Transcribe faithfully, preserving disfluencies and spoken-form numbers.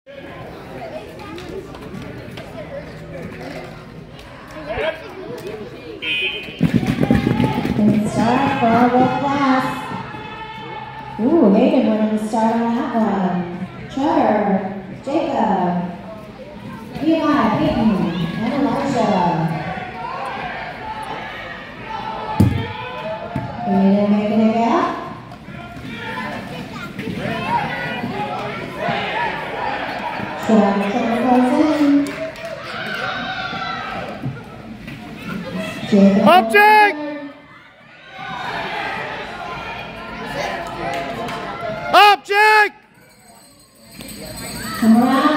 Good start for our world class. Ooh, Hayden winning the start on that one. Trevor, Jacob, Eli, Peyton, and Elijah. Hayden making it gap. Trevor goes in. Jacob. Object! Object! Come around.